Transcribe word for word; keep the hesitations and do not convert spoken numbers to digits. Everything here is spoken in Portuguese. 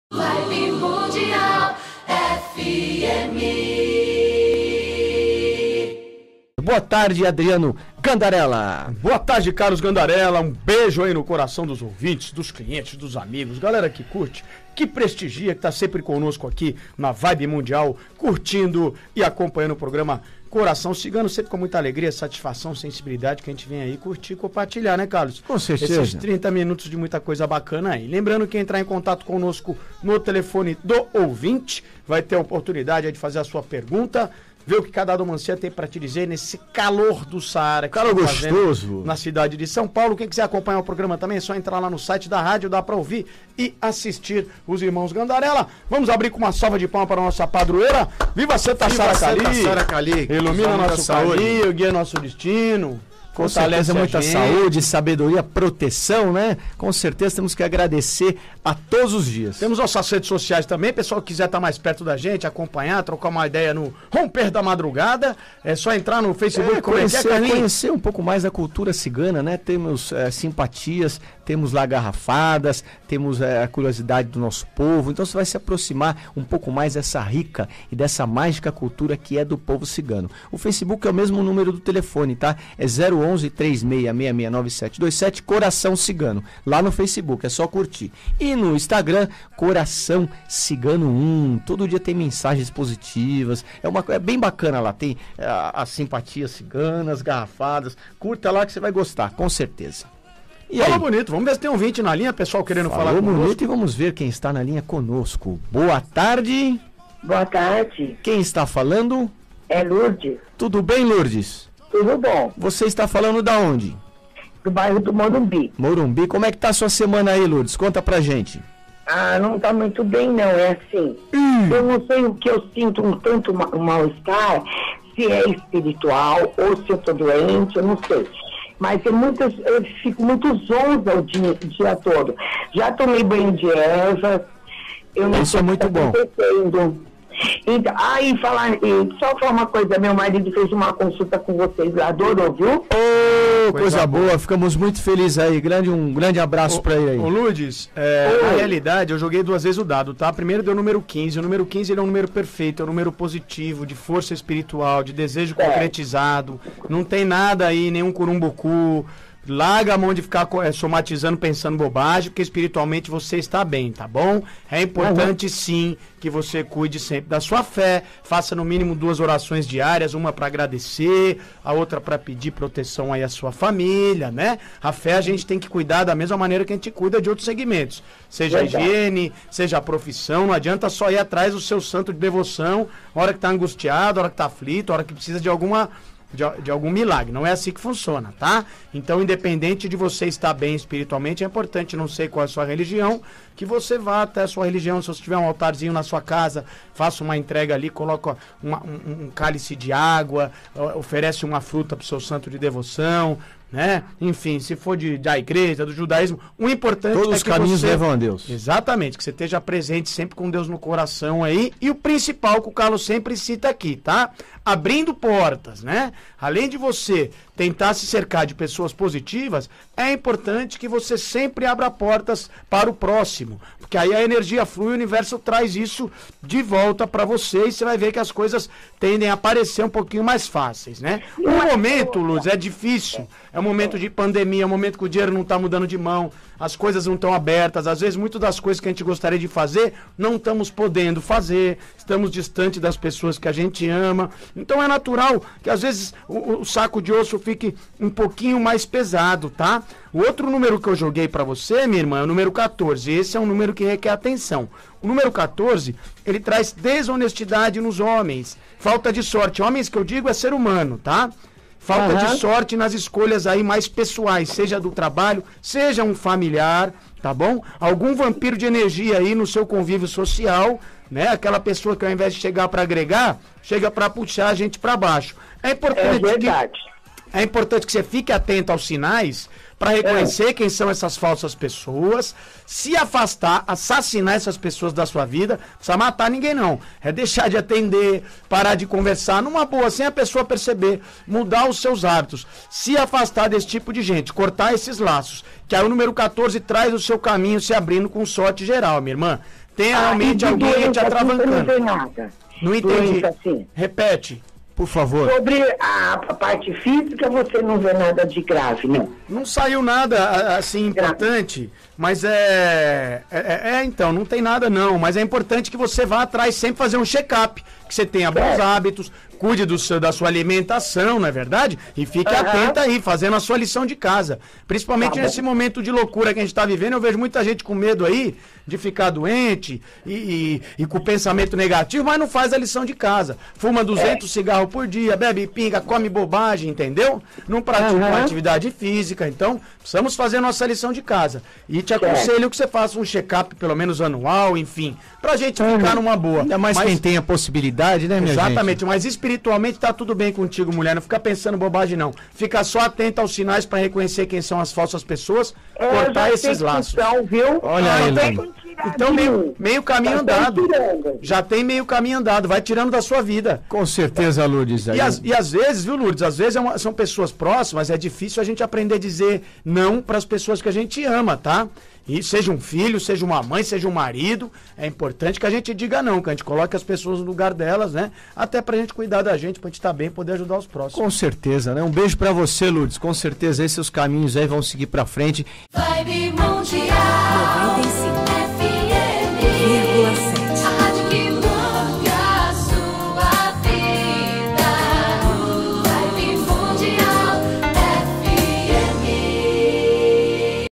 Live Mundial F M. Boa tarde, Adriano Gandarella. Boa tarde, Carlos Gandarella. Um beijo aí no coração dos ouvintes, dos clientes, dos amigos, galera que curte, que prestigia, que tá sempre conosco aqui na Vibe Mundial, curtindo e acompanhando o programa Coração Cigano, sempre com muita alegria, satisfação, sensibilidade, que a gente vem aí curtir e compartilhar, né, Carlos? Com certeza. Esses trinta minutos de muita coisa bacana aí. Lembrando que entrar em contato conosco no telefone do ouvinte, vai ter a oportunidade de fazer a sua pergunta, ver o que cada Adomancia tem para te dizer nesse calor do Saara. Calor gostoso. Na cidade de São Paulo. Quem quiser acompanhar o programa também é só entrar lá no site da rádio, dá para ouvir e assistir os irmãos Gandarella. Vamos abrir com uma salva de palmas para a nossa padroeira. Viva Santa Sara Cali! Sara Cali! Ilumina nosso caminho, guia nosso destino. Com certeza, muita saúde, sabedoria, proteção, né? Com certeza temos que agradecer a todos os dias. Temos nossas redes sociais também, pessoal que quiser estar mais perto da gente, acompanhar, trocar uma ideia no Romper da Madrugada, é só entrar no Facebook, é, conhecer, é, conhecer um pouco mais da cultura cigana, né? Temos é, simpatias, temos lá garrafadas, temos é, a curiosidade do nosso povo, então você vai se aproximar um pouco mais dessa rica e dessa mágica cultura que é do povo cigano. O Facebook é o mesmo número do telefone, tá? É zero onze, três seis seis seis nove sete dois sete, Coração Cigano, lá no Facebook, é só curtir. E no Instagram, Coração Cigano um, todo dia tem mensagens positivas, é, uma, é bem bacana lá, tem é, as simpatias ciganas, garrafadas, curta lá que você vai gostar, com certeza. E Fala aí? Bonito, vamos ver se tem um vinte na linha, pessoal querendo Falou falar conosco. bonito e vamos ver quem está na linha conosco. Boa tarde. Boa tarde. Quem está falando? É Lourdes. Tudo bem, Lourdes? Tudo bom. Você está falando da onde? Do bairro do Morumbi. Morumbi. Como é que tá a sua semana aí, Lourdes? Conta pra gente. Ah, não tá muito bem não, é assim. Hum. Eu não sei o que eu sinto um tanto ma- mal-estar, se é espiritual ou se eu tô doente, eu não sei. Mas é muitas, eu fico muito zonza o dia, o dia todo. Já tomei banho de ervas. Eu não Isso é muito bom. Então, aí ah, falar, e só falar uma coisa, meu marido fez uma consulta com vocês lá, adorou, viu? Ô, oh, coisa, coisa boa. boa, ficamos muito felizes aí, grande, um grande abraço ô, pra ele aí. Ô Lourdes, é, na realidade eu joguei duas vezes o dado, tá? Primeiro deu o número quinze, o número quinze ele é um número perfeito, é um número positivo, de força espiritual, de desejo é. concretizado, não tem nada aí, nenhum curumbucu. Larga a mão de ficar é, somatizando, pensando bobagem, porque espiritualmente você está bem, tá bom? É importante, uhum. sim, que você cuide sempre da sua fé, faça no mínimo duas orações diárias, uma para agradecer, a outra para pedir proteção aí à sua família, né? A fé a gente tem que cuidar da mesma maneira que a gente cuida de outros segmentos, seja Verdade. a higiene, seja a profissão, não adianta só ir atrás do seu santo de devoção, hora que tá angustiado, hora que tá aflito, hora que precisa de alguma... De, de algum milagre, não é assim que funciona, tá? Então, independente de você estar bem espiritualmente, é importante, não sei qual é a sua religião, que você vá até a sua religião, se você tiver um altarzinho na sua casa, faça uma entrega ali, coloca uma, um, um cálice de água, oferece uma fruta para o seu santo de devoção, né? Enfim, se for de, da igreja, do judaísmo, o importante Todos é os que caminhos você... levam a Deus. Exatamente, que você esteja presente sempre com Deus no coração aí, e o principal que o Carlos sempre cita aqui, tá? Abrindo portas, né? Além de você tentar se cercar de pessoas positivas, é importante que você sempre abra portas para o próximo, porque aí a energia flui, o universo traz isso de volta para você e você vai ver que as coisas tendem a aparecer um pouquinho mais fáceis, né? O momento, Luz, é difícil, é um momento de pandemia, é um momento que o dinheiro não está mudando de mão, as coisas não estão abertas, às vezes muitas das coisas que a gente gostaria de fazer, não estamos podendo fazer, estamos distante das pessoas que a gente ama, então é natural que às vezes o, o saco de osso fique um pouquinho mais pesado, tá? O outro número que eu joguei pra você, minha irmã, é o número quatorze, esse é um número que requer atenção. O número quatorze, ele traz desonestidade nos homens, falta de sorte, homens que eu digo é ser humano, tá? Falta uhum. de sorte nas escolhas aí mais pessoais, seja do trabalho, seja um familiar, tá bom? Algum vampiro de energia aí no seu convívio social, né? Aquela pessoa que ao invés de chegar para agregar, chega para puxar a gente para baixo. É importante, é verdade. Que, é importante que você fique atento aos sinais para reconhecer é. quem são essas falsas pessoas, se afastar, assassinar essas pessoas da sua vida, não precisa matar ninguém não, é deixar de atender, parar de conversar, numa boa, sem a pessoa perceber, mudar os seus hábitos, se afastar desse tipo de gente, cortar esses laços, que aí o número quatorze traz o seu caminho se abrindo com sorte geral, minha irmã. tem Ah, realmente e de alguém te doença, assim, você não atravancando. vê nada. Não entendi. Doença, assim. Repete. Por favor. Sobre a, a parte física, você não vê nada de grave, não. Não saiu nada a- assim importante, mas é, é, é então, não tem nada não, mas é importante que você vá atrás sempre fazer um check-up, que você tenha bons Certo. hábitos, cuide do seu, da sua alimentação, não é verdade? E fique Aham. atenta aí, fazendo a sua lição de casa. Principalmente Tá bom. nesse momento de loucura que a gente está vivendo, eu vejo muita gente com medo aí de ficar doente e, e, e com pensamento negativo, mas não faz a lição de casa. Fuma duzentos cigarros por dia, bebe pinga, come bobagem, entendeu? Não pratica Aham. uma atividade física, então precisamos fazer nossa lição de casa. E te aconselho que você faça um check-up pelo menos anual, enfim, pra gente ficar numa boa. Ainda mais Mas- quem tem a possibilidade, né, minha gente? Exatamente, mas espiritualmente tá tudo bem contigo, mulher. Não fica pensando bobagem, não. Fica só atenta aos sinais para reconhecer quem são as falsas pessoas, É, cortar já esses sei laços. que são, viu? Olha Ah, aí, tem Helena. que tirar Então, de meio, mim. meio caminho Já estão andado. tirando. Já tem meio caminho andado. Vai tirando da sua vida. Com certeza, Lourdes. aí- E, as- e às vezes, viu, Lourdes? Às vezes é uma- são pessoas próximas, é difícil a gente aprender a dizer não para as pessoas que a gente ama, tá? E seja um filho, seja uma mãe, seja um marido, é importante que a gente diga não, que a gente coloque as pessoas no lugar delas, né? Até pra gente cuidar da gente, pra gente estar bem e poder ajudar os próximos. Com certeza, né? Um beijo pra você, Lourdes. Com certeza esses seus caminhos aí vão seguir pra frente. Vibe Mundial. noventa e cinco.